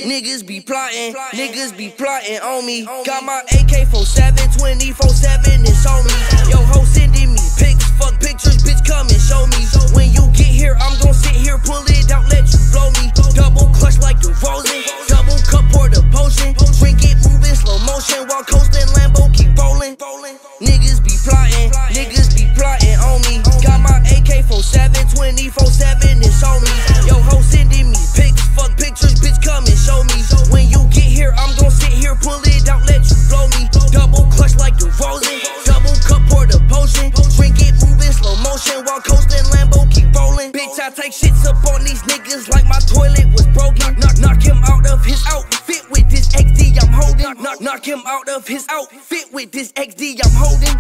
Niggas be plotting on me. Got my AK-47, 24/7, it's on me. Yo, ho sending me pics, fuck pictures, bitch, come and show me. When you get here, I'm gon' sit here, pull it out, let you blow me. Double clutch like DeRozan, double cup, pour the potion. Drink it, move in slow motion while coasting, Lambo keep rolling. Niggas be plotting on me. Got my AK-47, 24/7, it's on me. Yo, ho sending me pics, fuck pictures, bitch, come and show me. When you get here, I'm gon' sit here, pull it out, let you blow me. Double clutch like DeRozan, double cup, pour the potion. Drink it, move in slow motion while coasting, Lambo keep rolling. Bitch, I take shits up on these niggas like my toilet was broken. Knock him out of his outfit with this XD I'm holding. Knock him out of his outfit with this XD I'm holding.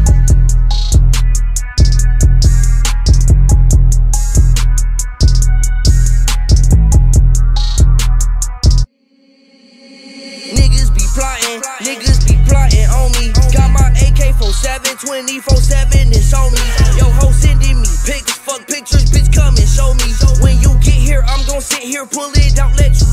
Niggas be plotting on me. Got my AK-47, 24/7, it's on me. Yo, ho sending me pics, fuck pictures, bitch, come and show me. When you get here, I'm gon' sit here, pull it out, let you